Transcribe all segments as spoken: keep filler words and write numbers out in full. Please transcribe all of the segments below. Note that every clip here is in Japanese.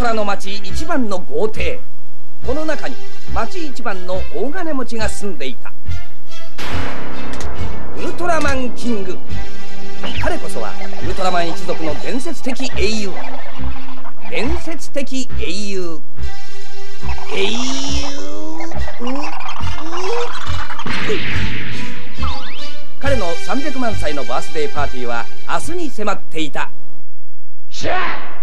トラの町一番の豪邸。この中に町一番の大金持ちが住んでいた。ウルトラマンキング。彼こそはウルトラマン一族の伝説的英雄。伝説的英雄。英雄。彼のさんびゃくまんさいのバースデーパーティーは明日に迫っていた。相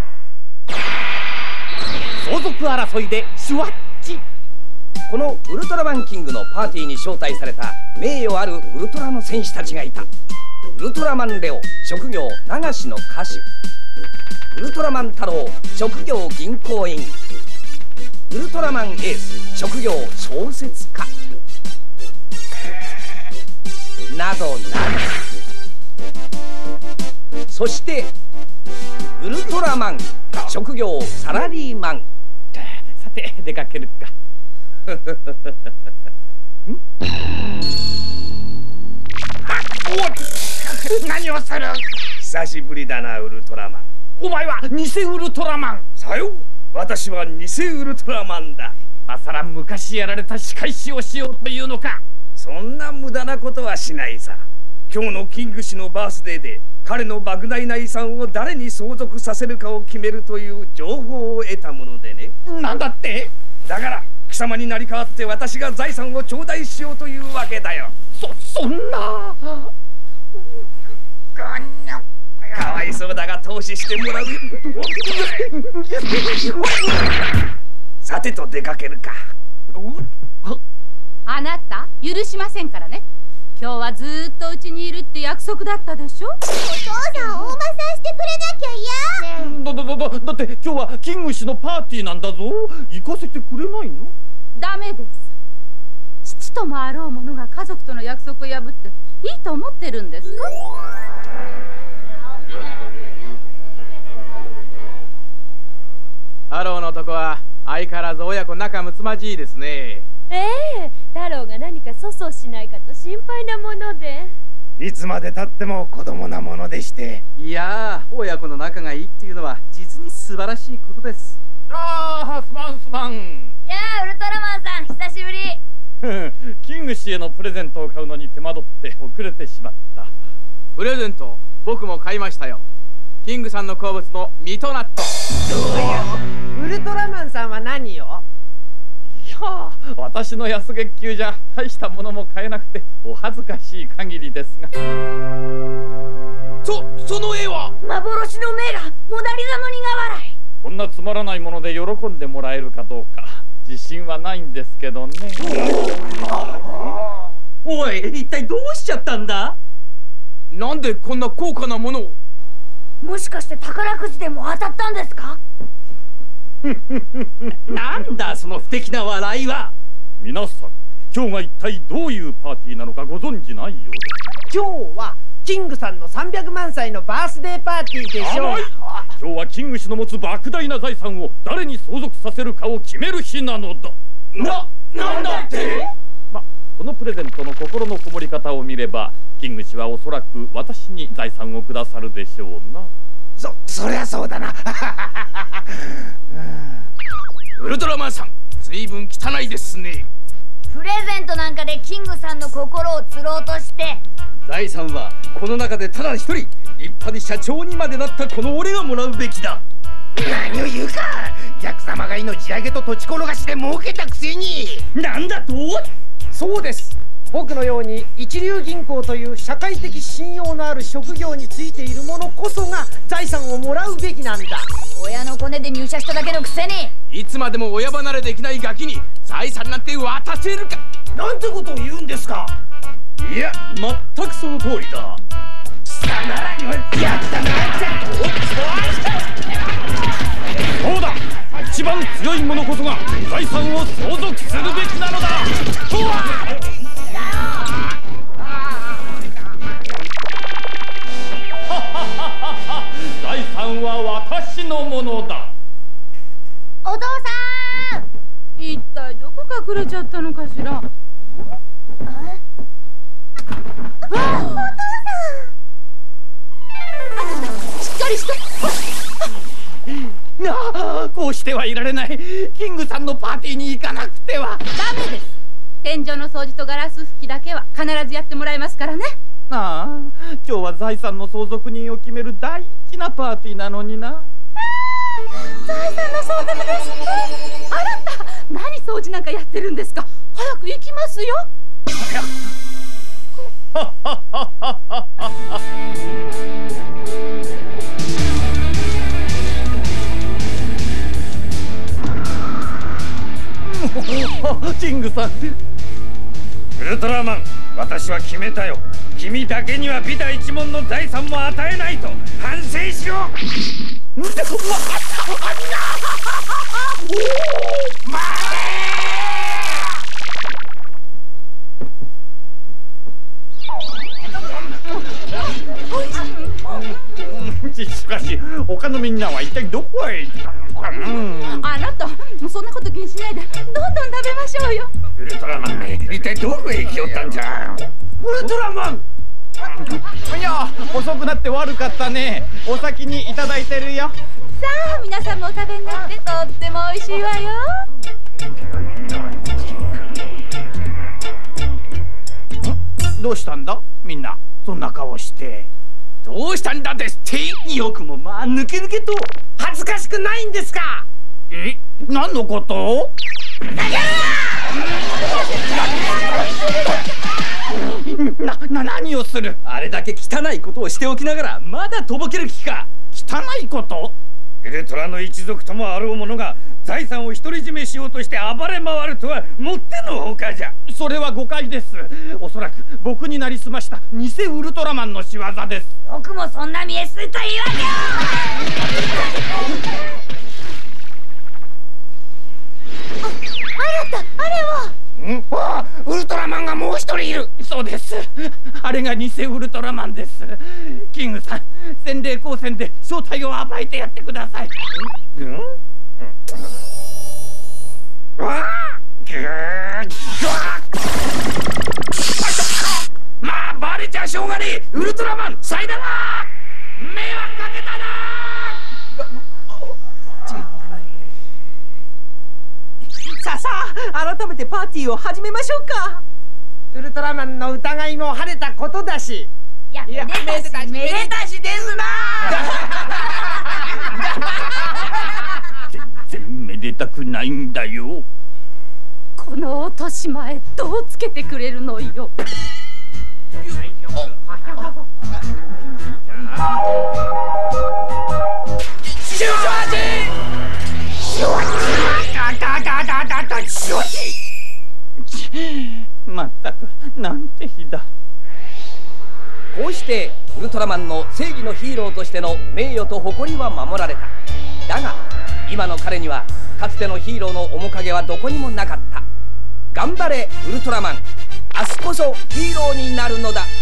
続争いでシュワッチ。このウルトラマンキングのパーティーに招待された名誉あるウルトラの戦士たちがいた。ウルトラマンレオ、職業流しの歌手。ウルトラマン太郎、職業銀行員。ウルトラマンエース、職業小説家。などなど。そしてウルトラマン、職業サラリーマン。さて出かけるか。ん何をする。久しぶりだなウルトラマン。 お前は偽ウルトラマン。 さよう、私は偽ウルトラマンだ。 今さら昔やられた仕返しをしようというのか。 そんな無駄なことはしないさ。今日のキング氏のバースデーで彼の莫大な遺産を誰に相続させるかを決めるという情報を得たものでね。 なんだって。 だから貴様に成り代わって私が財産を頂戴しようというわけだよ。 そそんな。 かわいそうだが投資してもらう。さてと出かけるか。 あなた許しませんからね。今日はずーっとうちにいるって約束だったでしょ。お父さん、お馬さんしてくれなきゃ嫌。 ね、だだだだだって今日はキング氏のパーティーなんだぞ。行かせてくれないの？ ダメです。父ともあろう者が家族との約束を破っていいと思ってるんですか？ 太郎のとこは相変わらず親子仲睦まじいですね。 ええ、太郎が何か粗相しないかと心配なもので。 いつまでたっても子供なものでして。 いやー、親子の仲がいいっていうのは実に素晴らしいことです。 ああ、すまんすまん。 やあ、ウルトラマンさん、久しぶり。 キング氏へのプレゼントを買うのに手間取って遅れてしまった。 プレゼント僕も買いましたよ。キングさんの好物のミトナット。 ウルトラマンさんは何よ。 いやあ、私の安月給じゃ大したものも買えなくてお恥ずかしい限りですが。 そ、その絵は幻の迷羅、モダリザの苦笑い。 こんなつまらないもので喜んでもらえるかどうか自信はないんですけどね。 おい、一体どうしちゃったんだ。 なんでこんな高価なものを。 もしかして宝くじでも当たったんですか？ なんだその不敵な笑いは。 皆さん、今日が一体どういうパーティーなのかご存じないようです。 今日はキングさんのさんびゃくまんさいのバースデーパーティーでしょう。 今日はキング氏の持つ莫大な財産を誰に相続させるかを決める日なのだ。 な、なんだって。 ま、このプレゼントの心のこもり方を見ればキング氏はおそらく私に財産をくださるでしょうな。 そ、そりゃそうだな。 ウルトラマンさん、ずいぶん汚いですね。 プレゼントなんかでキングさんの心を釣ろうとして。 財産はこの中でただ一人立派に社長にまでなったこの俺がもらうべきだ。 何を言うか。ヤク様が命上げと土地転がしで儲けたくせに。 なんだと。 そうです。僕のように一流銀行という社会的信用のある職業についている者こそが財産をもらうべきなんだ。 親のコネで入社しただけのくせに。 いつまでも親離れできないガキに財産なんて渡せるか。 なんてことを言うんですか。いや、全くその通りだ。 貴様らにはやったな。 そうだ、一番強い者こそが財産を相続するべきなのだ。とは財産は私のものだ。 お父さん、 一体どこ隠れちゃったのかしら。あ、お父さん、 なあ、こうしててはいられない。キングさんのパーティーに行かなくては。 ダメです。天井の掃除とガラス拭きだけは必ずやってもらいますからね。 ああ、今日は財産の相続人を決める大事なパーティーなのにな。 財産の相続です。あなた何掃除なんかやってるんですか。早く行きますよ。 キングさん。 ウルトラマン、私は決めたよ。君だけには美大一門の財産も与えないと反省しろ。 しかし他のみんなは一体どこへ行ったのか。 あなたそんなこと気にしないでどんどん食べましょうよ。 ウルトラマンめ、一体どこへ行きよったんじゃ。ウルトラマン。 いや、遅くなって悪かったね。お先にいただいてるよ。 さあ皆さんもお食べになって、とっても美味しいわよ。 どうしたんだみんな、そんな顔して。 どうしたんだですって。よくもまあ抜け抜けと。 恥ずかしくないんですか。 え、何のこと？な、な、何をする。 あれだけ汚いことをしておきながらまだとぼける気か。 汚いこと？ ウルトラの一族ともあろう者が財産を独り占めしようとして暴れ回るとはもってのほかじゃ。 それは誤解です。おそらく僕になりすました偽ウルトラマンの仕業です。 僕もそんな見えすいと言われよ。あ、あなたあれは。 ん？ああ、ウルトラマンがもう一人いる。 そうです。あれが偽ウルトラマンです。キングさん、洗礼光線で正体を暴いてやってください。 うん？わあ！ぐーっ！まあバレちゃしょうがねえ。ウルトラマンさいだな。迷惑かけたな。 さあさあ、改めてパーティーを始めましょうか。ウルトラマンの疑いも晴れたことだし。 いや、めでたしめでたしですな。 全然めでたくないんだよ。 この落とし前どうつけてくれるのよ。 まったくなんて日だ。 こうしてウルトラマンの正義のヒーローとしての名誉と誇りは守られた。だが今の彼にはかつてのヒーローの面影はどこにもなかった。頑張れウルトラマン、明日こそヒーローになるのだ。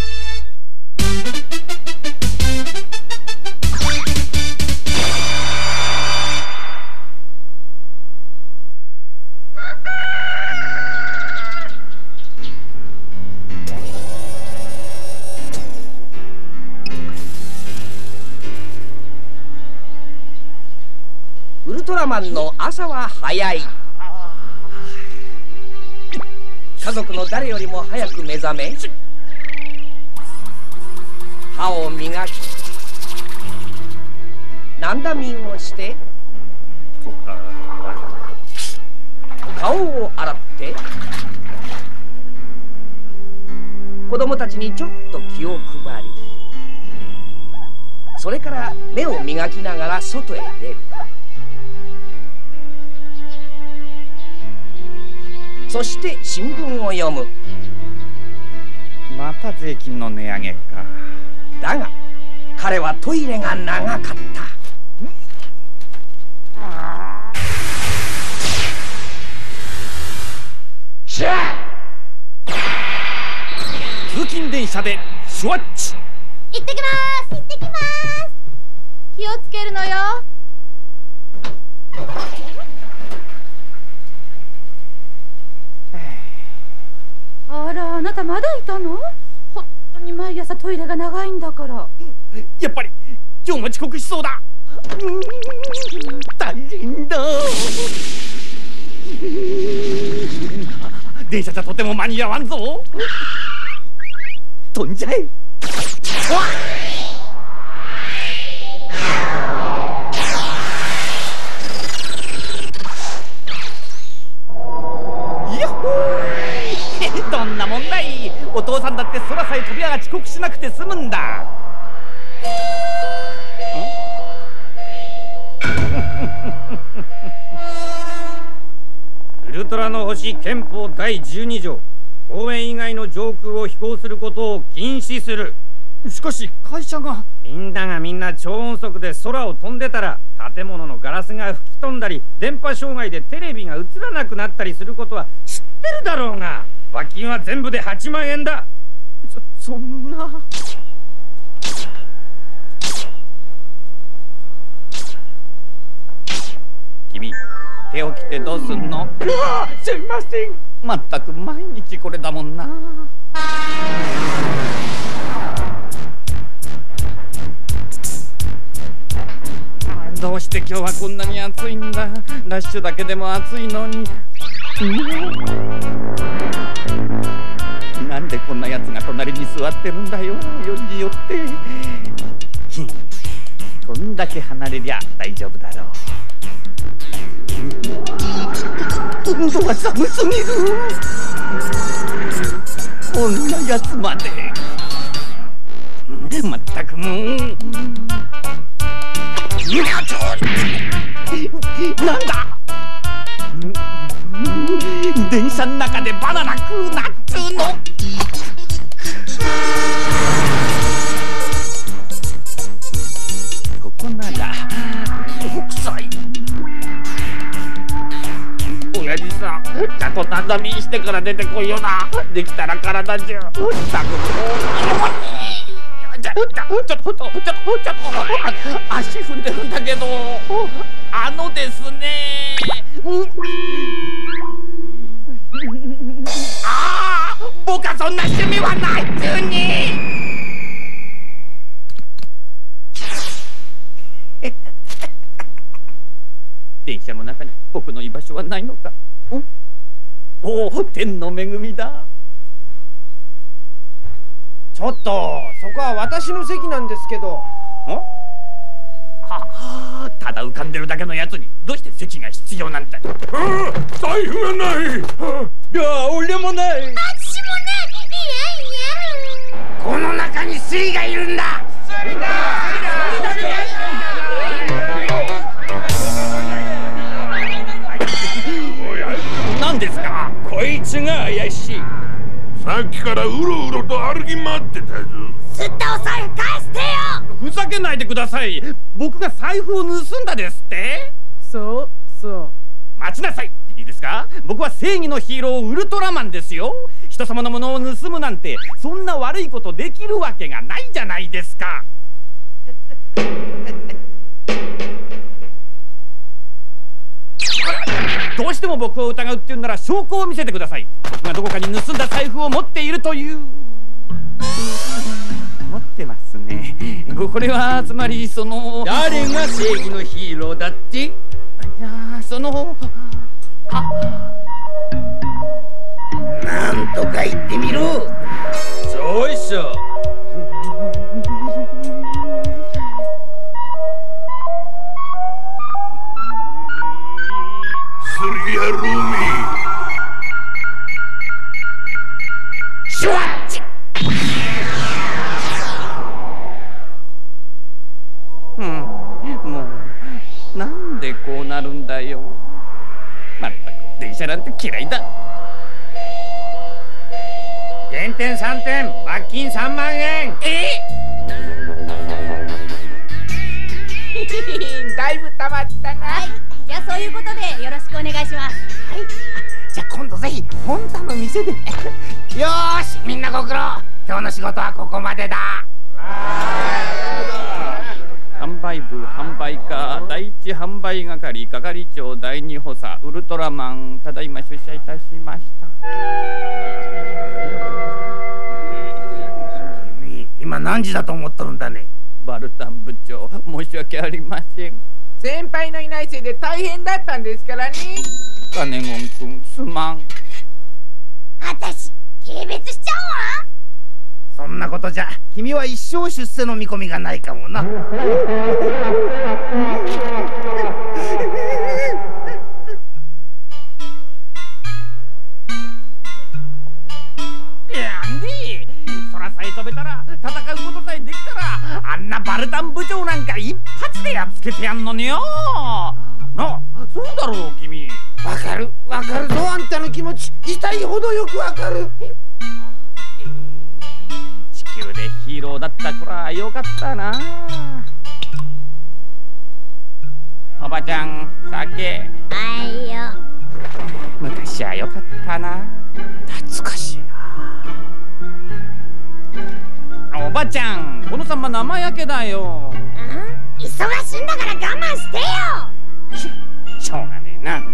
ウルトラマンの朝は早い。家族の誰よりも早く目覚め、歯を磨き、なんだみんをして、顔を洗って、子供たちにちょっと気を配り、それから目を磨きながら外へ出る。そして新聞を読む。 また税金の値上げか。 だが彼はトイレが長かった。 しゃ通勤電車でシュワッチ。 行ってきます行ってきます。 気をつけるのよ。あら、あなたまだいたの？本当に毎朝トイレが長いんだから。 やっぱり今日も遅刻しそうだ。大変だ。電車じゃとても間に合わんぞ。飛んじゃえ。どんなもんだい。お父さんだって空さえ飛び上が遅刻しなくて済むんだ。 ウルトラの星憲法だいじゅうに条、公園以外の上空を飛行することを禁止する。 しかし会社が。 みんながみんな超音速で空を飛んでたら建物のガラスが吹き飛んだり電波障害でテレビが映らなくなったりすることは知ってるだろうが、罰金は全部ではちまんえんだ。 そそんな。 君、手を切ってどうすんの？ うわ、すいません。 まったく毎日これだもんな。どうして今日はこんなに暑いんだ。ラッシュだけでも暑いのに。なんでこんなやつが隣に座ってるんだよ、よりによって。こんだけ離れりゃ大丈夫だろう。温度は寒すぎる。こんなやつまで。まったくもう。なんだ。電車の中でバナナ食うなっつうの。ここなら北斎。親父さん、ちゃんとなだみしてから出てこいよな。できたら体中たくもうちょっとちょっとちょっとちょっと足踏んでるんだけど、あのですね、うん、ああ、僕はそんな趣味はないっちゅうに。電車の中に僕の居場所はないのか。おお、天の恵みだ。 ちょっと、そこは私の席なんですけど。 はあ、ただ浮かんでるだけのやつにどうして席が必要なんだ。ああ、財布がない。いや、俺もない。 私もない。いやいや。 この中にスリがいるんだ。スリだ。何ですか。 こいつが怪しい。 さっきからうろうろと歩き回ってたぞ。 吸ったお財布返してよ。 ふざけないでください。僕が財布を盗んだですって。 そうそう。 待ちなさい。いいですか。僕は正義のヒーローウルトラマンですよ。人様のものを盗むなんてそんな悪いことできるわけがないじゃないですか。どうしても僕を疑うっていうんなら証拠を見せてください。僕がどこかに盗んだ財布を持っているという。持ってますね。これはつまりその。 誰が正義のヒーローだって。いや、その。あ、 なんとか言ってみろ。そうっしょ。 スリアルミシュワッチ。うん、もうなんでこうなるんだよ。まったく電車なんて嫌いだ。 減点さんてん、罰金さんまんえん。 えだいぶたまったな。 はい、じゃあそういうことでよろしくお願いします。はい。 じゃあ今度ぜひ本太の店で。よーし、みんなご苦労。今日の仕事はここまでだ。販売部販売課第一販売係係長第二補佐ウルトラマン、ただいま出社いたしました。 君、今何時だと思っとるんだね。 バルタン部長、申し訳ありません。 先輩のいないせいで大変だったんですからね。 カネゴン君すまん。 あたし軽蔑しちゃうわ。 そんなことじゃ君は一生出世の見込みがないかもな。 空さえ飛べたら戦うことさえできたらあんなバルタン部長なんか一発でやっつけてやんのによ。な、そうだろう君。 わかるわかるぞ、あんたの気持ち痛いほどよくわかる。 地球でヒーローだった頃はよかったな。おばちゃん酒。 はいよ。 昔はよかったな。 懐かしいな。 おばちゃん、このさんま生焼けだよ。 うん、忙しいんだから我慢してよ。 し, しょうがねえな。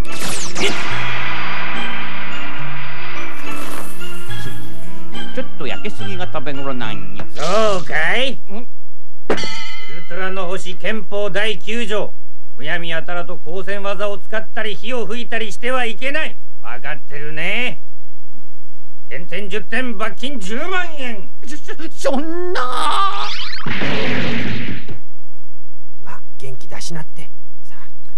ちょっと焼けすぎが食べ頃なんや。 そうかい。ウルトラの星憲法だいきゅう条、むやみやたらと光線技を使ったり火を吹いたりしてはいけない。分かってるね。減点じゅってん、罰金じゅうまんえん。 そ, そんな。 まあ元気出しなってさ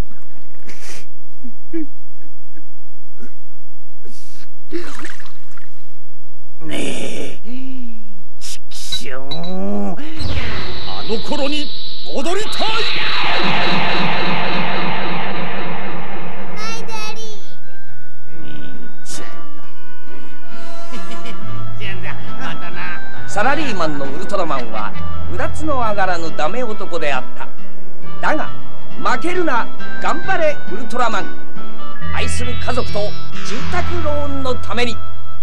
あ。ねえ、ちきしょう、 あの頃に戻りたい。 はいダリー。 サラリーマンのウルトラマンはうだつの上がらぬダメ男であった。だが負けるな、頑張れウルトラマン。愛する家族と住宅ローンのために。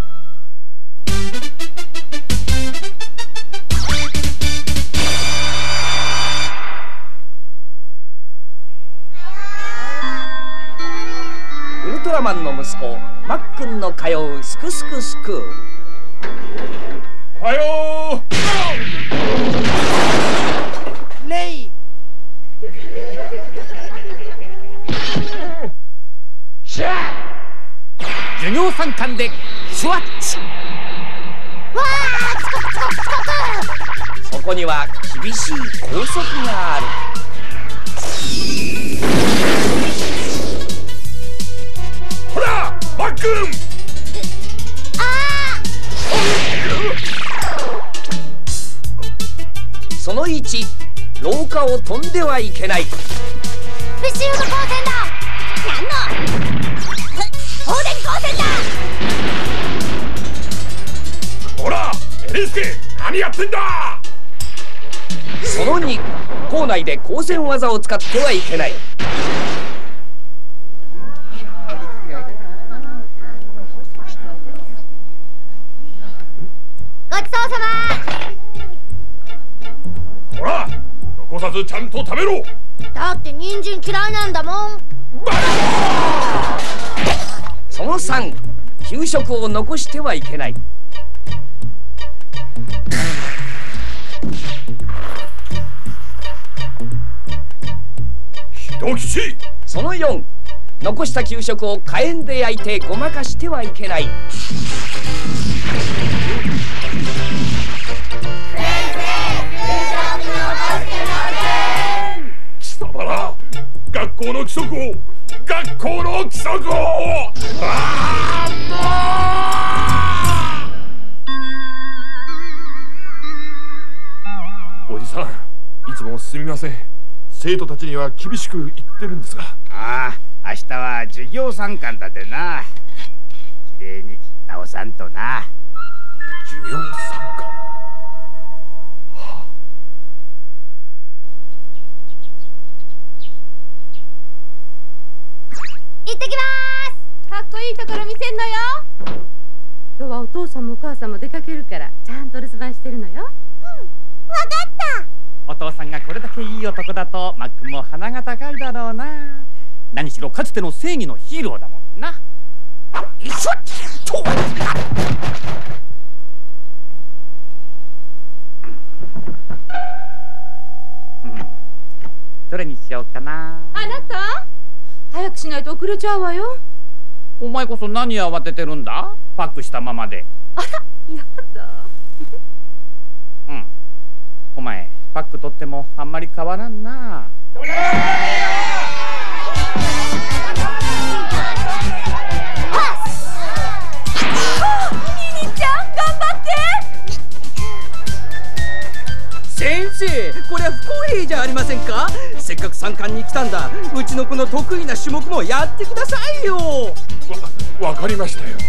ウルトラマンの息子マックンの通うすくすくスクール。 おはよう。レイ。 授業参観でシュワッチ。 わあ、遅刻遅刻遅刻。 そこには厳しい校則がある。 ほらマックン。 そのいち、廊下を飛んではいけない。 プッシュード光線だ。なんの放電光線だ。 ほらエレンスケ、何やってんだ。 そのに、校内で光線技を使ってはいけない。 ごちそうさま。 ほら残さずちゃんと食べろ。 だって人参嫌いなんだもん。 そのさん、給食を残してはいけない。 人吉。 そのよん、残した給食を火炎で焼いてごまかしてはいけない。 貴様ら、学校の規則を学校の規則をあーおじさん、いつもすみません。生徒たちには厳しく言ってるんですが。 ああ、明日は授業参観だってな。きれいに直さんとな。 授業参観、はあ、 行ってきまーす。 かっこいいところ見せんのよ。今日はお父さんもお母さんも出かけるからちゃんと留守番してるのよ。うん、 わかった。 お父さんがこれだけいい男だとマックも鼻が高いだろうな。何しろかつての正義のヒーローだもんな。いしょっと。 どれにしようかな。 あなた早くしないと遅れちゃうわよ。 お前こそ何慌ててるんだ。パックしたままで。 あら、やだ。 うん、お前パック取ってもあんまり変わらんな。 先生、これは不公平じゃありませんか。せっかく参観に来たんだ。うちの子の得意な種目もやってくださいよ。 わ、わかりましたよ。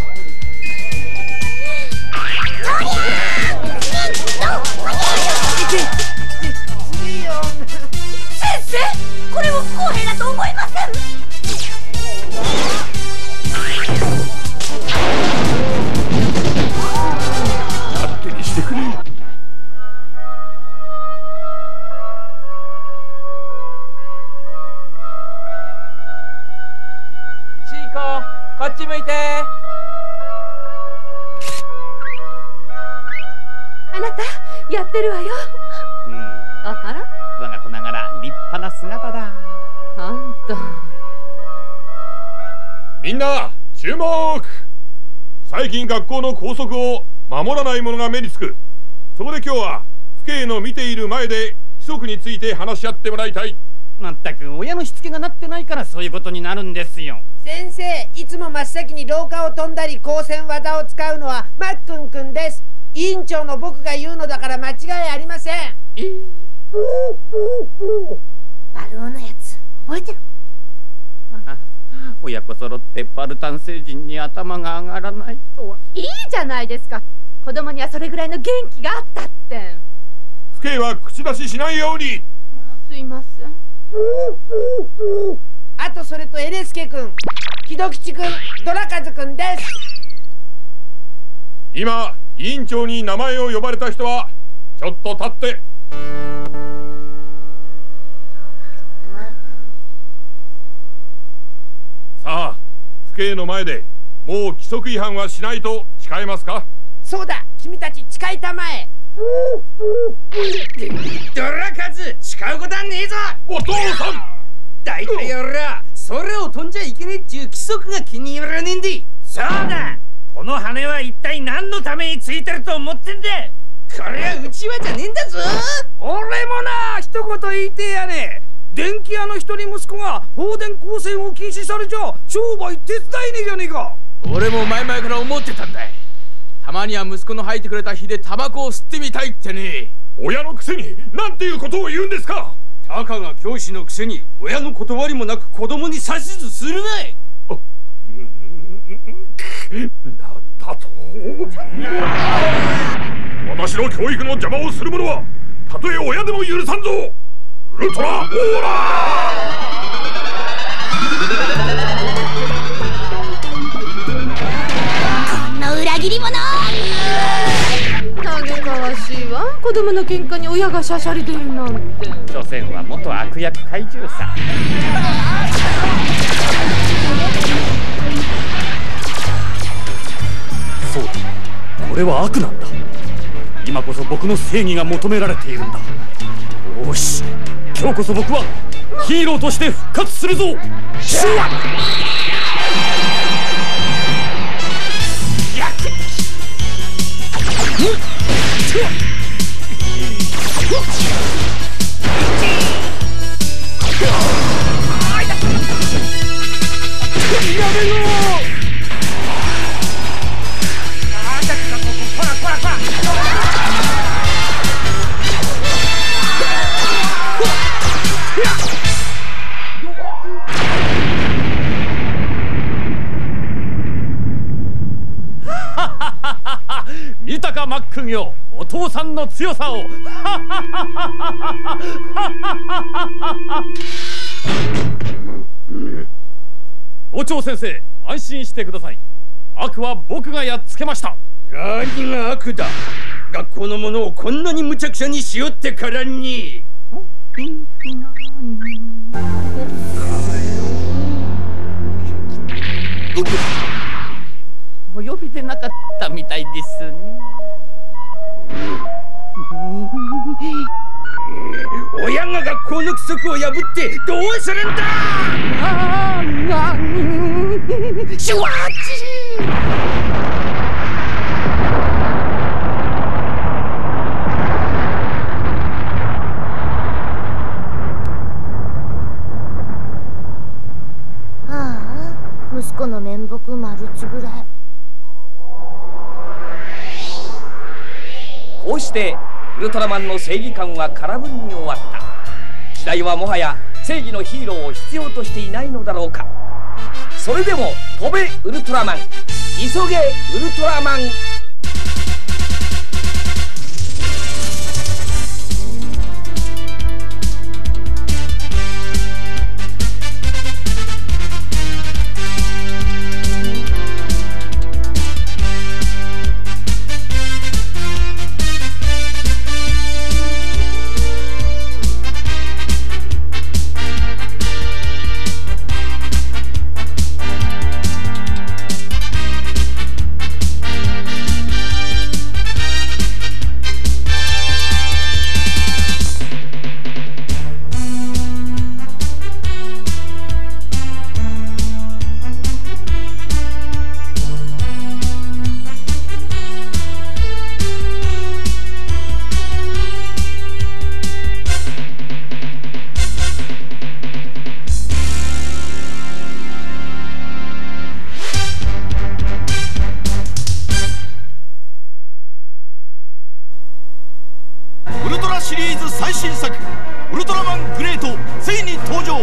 先生、これも不公平だと思いません。 勝手にしてくれ。 こっち向いて。 あなたやってるわよ。 うん、 あ、あら、 我が子ながら立派な姿だ。 あんた。 みんな注目。最近学校の校則を守らない者が目につく。そこで今日は父兄の見ている前で規則について話し合ってもらいたい。 まったく親のしつけがなってないからそういうことになるんですよ。 先生、いつも真っ先に廊下を飛んだり光線技を使うのはマックンくんです。委員長の僕が言うのだから間違いありません。 えー、 バルオのやつ覚えてる？ 親子揃ってバルタン星人に頭が上がらないとは。 いいじゃないですか。子供にはそれぐらいの元気があったって。 父兄は口出ししないように。 すいません。 あとそれとエレスケくん、木戸吉くん、ドラカズくんです。 今委員長に名前を呼ばれた人はちょっと立って。さあ、父兄の前でもう規則違反はしないと誓えますか？ そうだ、君たち誓いたまえ。 ドラカズ、誓うことはねえぞ。 お父さん、 だいたい俺は空を飛んじゃいけねえっちゅう規則が気に入らねえんで。 そうだ、この羽は一体何のためについてると思ってんだ。 これはうちわじゃねえんだぞ。 俺もな、一言言いてえやね。電気屋の一人息子が放電光線を禁止されちゃ商売手伝えねえじゃねえか。 俺も前々から思ってたんだい。たまには息子の吐いてくれた火でタバコを吸ってみたいってね。 親のくせになんていうことを言うんですか。 たかが教師のくせに親の断りもなく子供に指図するな。いなんだと。私の教育の邪魔をする者はたとえ親でも許さんぞ。ウルトラオーラこんな裏切り者。 嘆かわしいわ。子供の喧嘩に親がしゃしゃり出るなんて。 所詮は元悪役怪獣さ。 そうだ、これは悪なんだ。今こそ僕の正義が求められているんだ。よし、今日こそ僕はヒーローとして復活するぞ。シュワッやめろ。見たかマックンよ、お父さんの強さを。校長先生、安心してください。悪は僕がやっつけました。 何が悪だ。学校のものをこんなに無茶苦茶にしよってからに。 お呼びでなかったみたいですね。 親が学校の規則を破ってどうするんだ。 あーあーシュワッチああ、息子の面目丸つぶれ。 こうしてウルトラマンの正義感は空振りに終わった。時代はもはや正義のヒーローを必要としていないのだろうか。それでも飛べウルトラマン、急げウルトラマン。 ウルトラシリーズ最新作ウルトラマングレートついに登場。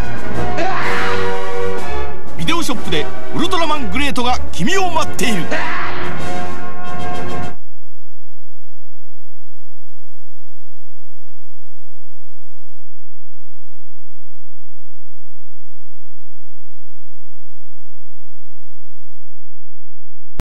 ビデオショップでウルトラマングレートが君を待っている。